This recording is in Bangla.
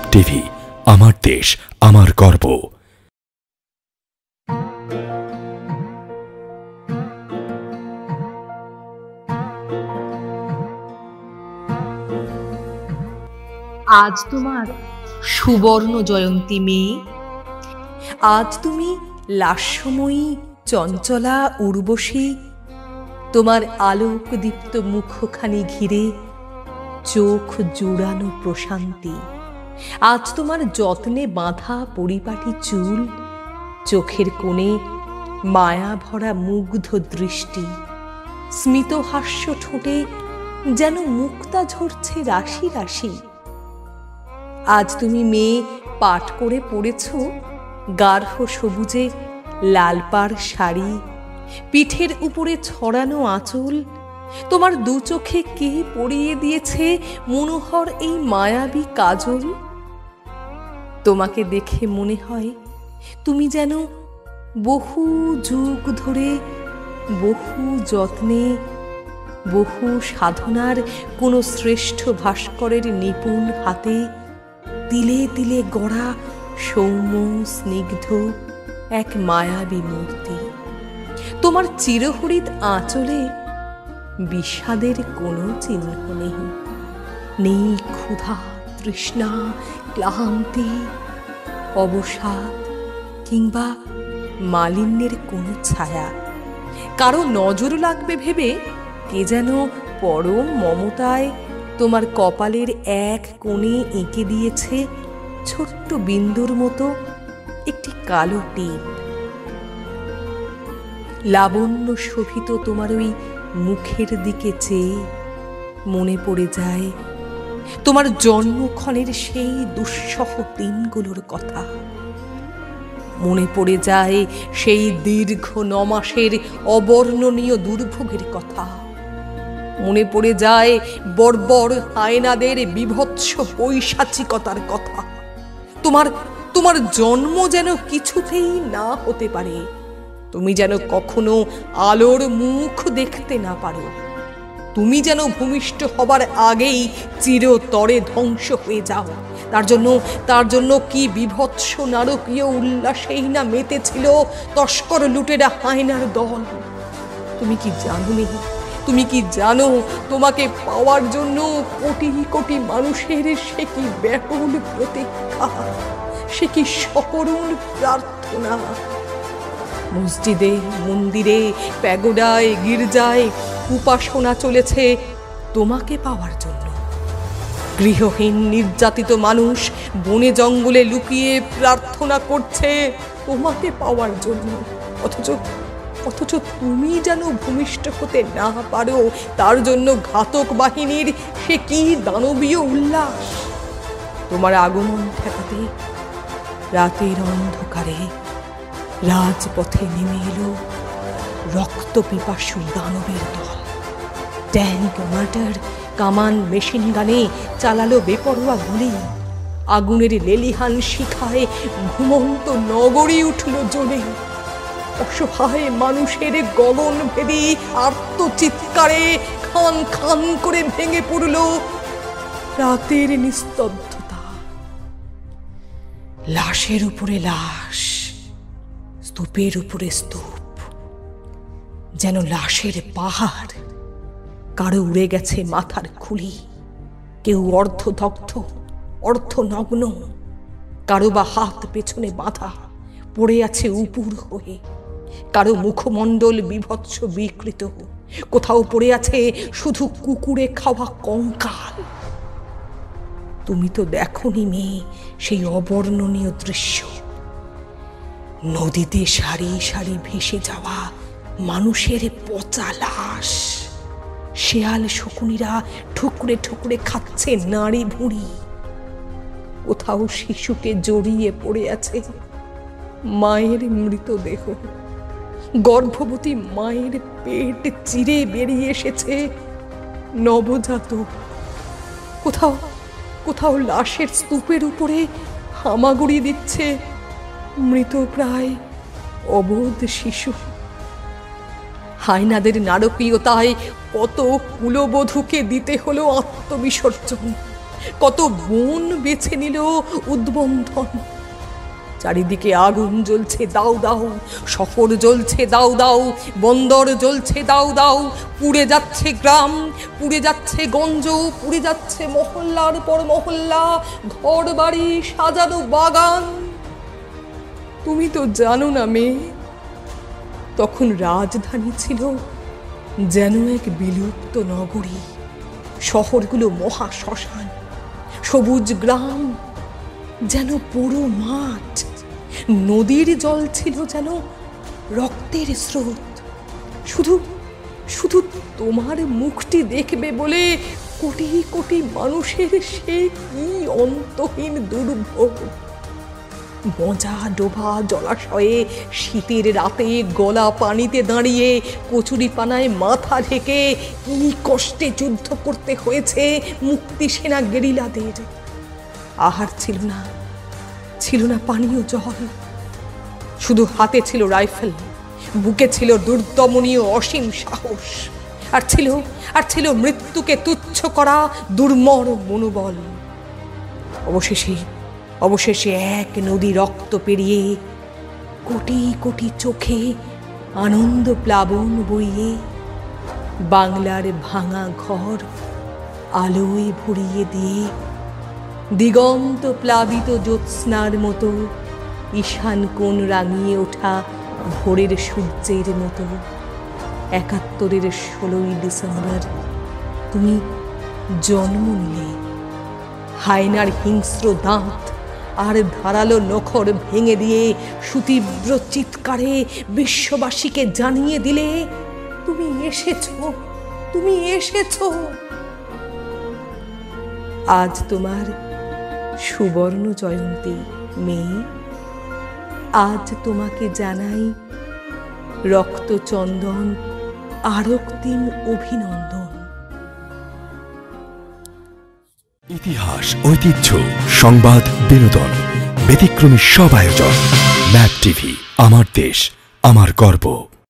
টিভি, আমার দেশ আমার গর্ব। আজ তোমার সুবর্ণ জয়ন্তী মেয়ে। আজ তুমি লাস্যময়ী চঞ্চলা উর্বশী। তোমার আলোকদীপ্ত মুখখানি ঘিরে চোখ জুড়ানো প্রশান্তি। আজ তোমার যত্নে বাঁধা পরিপাটি চুল, চোখের কোণে মায়া ভরা মুগ্ধ দৃষ্টি, স্মিত হাস্য ঠোঁটে যেন মুক্তা ঝরছে রাশি রাশি। আজ তুমি মেয়ে পাট করে পড়েছ গাঢ় সবুজে লাল পাড় শাড়ি, পিঠের উপরে ছড়ানো আঁচল। তোমার দু চোখে কে পরিয়ে দিয়েছে মনোহর এই মায়াবী কাজল? তোমাকে দেখে মনে হয় তুমি যেন বহু যুগ ধরে বহু যত্নে বহু সাধনার কোনো শ্রেষ্ঠ ভাস্করের নিপুণ হাতে তিলে তিলে গড়া সৌম্য স্নিগ্ধ এক মায়াবী মূর্তি। তোমার চিরহরিত আঁচলে বিষাদের কোনো চিহ্ন নেই, নেই ক্ষুধা তৃষ্ণা ক্লান্তি অবসাদ কিংবা মালিন্যের কোনো ছায়া। কারো নজর লাগবে ভেবে কে যেন পরম মমতায় তোমার কপালের এক কোণে এঁকে দিয়েছে ছোট্ট বিন্দুর মতো একটি কালো টিপ। লাবণ্য শোভিত তোমার ওই মুখের দিকে চেয়ে মনে পড়ে যায় তোমার জন্মক্ষণের সেই দুঃসহ দিনগুলোর কথা। মনে পড়ে যায় সেই দীর্ঘ ৯ মাসের অবর্ণনীয় দুর্ভোগের কথা। মনে পড়ে যায় বর্বর হায়নাদের বিভৎস পৈশাচিকতার কথা। তোমার জন্ম যেন কিছুতেই না হতে পারে, তুমি যেন কখনো আলোর মুখ দেখতে না পারো, তুমি যেন ভূমিষ্ঠ হবার আগেই চিরতরে ধ্বংস হয়ে যাও। তার জন্য কি বিভৎস নারকীয় উল্লাসেই না মেতেছিল তস্কর লুটেরা হায়নার দল। তুমি কি জানো নি? তুমি কি জানো তোমাকে পাওয়ার জন্য কোটি কোটি মানুষের সে কি ব্যাকুল প্রতীক্ষা, সে কি সকরুণ প্রার্থনা। মসজিদে মন্দিরে প্যাগোডায় গির্জায় উপাসনা চলেছে তোমাকে পাওয়ার জন্য। গৃহহীন নির্যাতিত মানুষ বনে জঙ্গলে লুকিয়ে প্রার্থনা করছে তোমাকে পাওয়ার জন্য। অথচ তুমি যেন ভূমিষ্ঠ হতে না পারো তার জন্য ঘাতক বাহিনীর সে কি দানবীয় উল্লাস। তোমার আগমন ঠেকাতে রাতের অন্ধকারে রাজপথে নেমে এলো রক্ত পিপাসু দানবের দল। ট্যাঙ্ক মার্টার কামান মেশিন গানে চালালো বেপরোয়া গুলি। আগুনের লেলিহান শিখায় ঘুমন্ত নগরী উঠল জ্বলে। অসহায় মানুষের গগনভেদী আর্তচিৎকারে খান খান করে ভেঙে পড়ল রাতের নিস্তব্ধতা। লাশের উপরে লাশ, স্তূপের উপরে স্তূপ, যেন লাশের পাহাড়। কারো উড়ে গেছে মাথার খুলি, কেউ অর্ধদগ্ধ অর্ধনগ্ন, কারো বা হাত পেছনে বাঁধা পড়ে আছে উপুর হয়ে, কারো মুখমণ্ডল বিভৎস বিকৃত, কোথাও পড়ে আছে শুধু কুকুরে খাওয়া কঙ্কাল। তুমি তো দেখোনি মেয়ে সেই অবর্ণনীয় দৃশ্য। নদীতে সারি সারি ভেসে যাওয়া মানুষের পচা লাশ, শেয়াল শকুনিরা ঠুকরে ঠুকরে খাচ্ছে নাড়ি ভুঁড়ি। কোথাও শিশুকে জড়িয়ে পড়ে আছে মায়ের মৃতদেহ, গর্ভবতী মায়ের পেট চিরে বেরিয়ে এসেছে নবজাতক। কোথাও লাশের স্তূপের উপরে হামাগুড়ি দিচ্ছে মৃতপ্রায় অবোধ শিশু। হায়নাদের নারকীয়তায় কত কুলবধূকে দিতে হলো আত্মবিসর্জন। কত বন বেছে নিল উদ্বন্ধন। চারিদিকে আগুন জ্বলছে দাউ দাউ, শহর জ্বলছে দাউ দাউ, বন্দর জ্বলছে দাউ দাউ, পুড়ে যাচ্ছে গ্রাম, পুড়ে যাচ্ছে গঞ্জ, পুড়ে যাচ্ছে মহল্লার পর মহল্লা, ঘর বাড়ি, সাজানো বাগান। তুমি তো জানো না মেয়ে, তখন রাজধানী ছিল যেন এক বিলুপ্ত নগরী। শহরগুলো মহা শ্মশান, সবুজ গ্রাম যেন পুরো মাঠ, নদীর জল ছিল যেন রক্তের স্রোত। শুধু শুধু তোমার মুখটি দেখবে বলে কোটি কোটি মানুষের সে কি অন্তহীন দুর্ভোগ। মজা ডোবা জলাশয়ে শীতের রাতে গলা পানিতে দাঁড়িয়ে কচুরি পানায় মাথা ঢেকে কি কষ্টে যুদ্ধ করতে হয়েছে মুক্তি সেনা গেরিলাদের। আহার ছিল না, ছিল না পানীয় জল, শুধু হাতে ছিল রাইফেল, বুকে ছিল দুর্দমনীয় অসীম সাহস, আর ছিল মৃত্যুকে তুচ্ছ করা দুর্মর মনোবল। অবশেষে এক নদী রক্ত পেরিয়ে কোটি কোটি চোখে আনন্দ প্লাবন বইয়ে বাংলার ভাঙা ঘর আলোয় ভরিয়ে দিয়ে দিগন্ত প্লাবিত জ্যোৎস্নার মতো ঈশান কোণ রাঙিয়ে ওঠা ভোরের সূর্যের মতো ৭১-এর ১৬ই ডিসেম্বর তুমি জন্ম নিলে। হায়নার হিংস্র দাঁত আর ধারালো নখর ভেঙে দিয়ে সুতীব্র চিৎকারে বিশ্ববাসীকে জানিয়ে দিলে তুমি এসেছো, তুমি এসেছো। আজ তোমার সুবর্ণ জয়ন্তী মেয়ে, আজ তোমাকে জানাই রক্তচন্দন আরক্তিম অভিনন্দন। ইতিহাস, ঐতিহ্য, সংবাদ, বিনোদন, ব্যতিক্রমী সব আয়োজন। ম্যাপ টিভি, আমার দেশ আমার গর্ব।